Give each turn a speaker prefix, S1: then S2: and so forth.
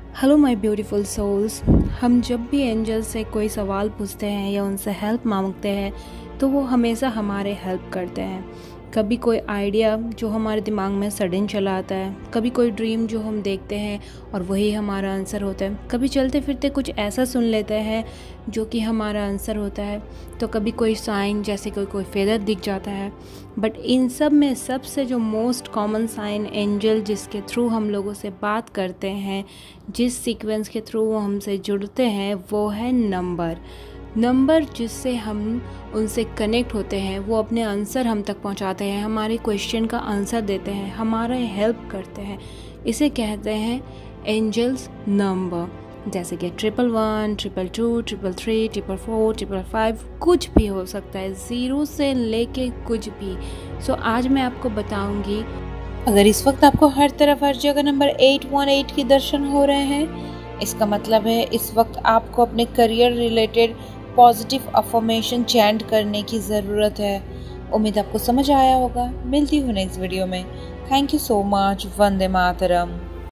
S1: Hello my beautiful souls. हम जब भी एंजल से कोई सवाल पूछते हैं या उनसे हेल्प मांगते हैं तो वो हमेशा हमारे हेल्प करते हैं। कभी कोई आइडिया जो हमारे दिमाग में सडन चला आता है, कभी कोई ड्रीम जो हम देखते हैं और वही हमारा आंसर होता है, कभी चलते फिरते कुछ ऐसा सुन लेते हैं जो कि हमारा आंसर होता है, तो कभी कोई साइन जैसे कोई फेदर दिख जाता है। बट इन सब में सबसे जो मोस्ट कॉमन साइन एंजल जिसके थ्रू हम लोगों से बात करते हैं, जिस सीक्वेंस के थ्रू वो हमसे जुड़ते हैं, वो है नंबर जिससे हम उनसे कनेक्ट होते हैं। वो अपने आंसर हम तक पहुंचाते हैं, हमारे क्वेश्चन का आंसर देते हैं, हमारा हेल्प करते हैं। इसे कहते हैं एंजल्स नंबर। जैसे कि 111, 222, 333, 444, 555, कुछ भी हो सकता है, ज़ीरो से लेके कुछ भी। सो आज मैं आपको बताऊंगी।
S2: अगर इस वक्त आपको हर तरफ हर जगह नंबर 818 के दर्शन हो रहे हैं, इसका मतलब है इस वक्त आपको अपने career related positive affirmation chant करने की ज़रूरत है। उम्मीद आपको समझ आया होगा। मिलती हूँ नेक्स्ट वीडियो में। Thank you so much. वंदे मातरम।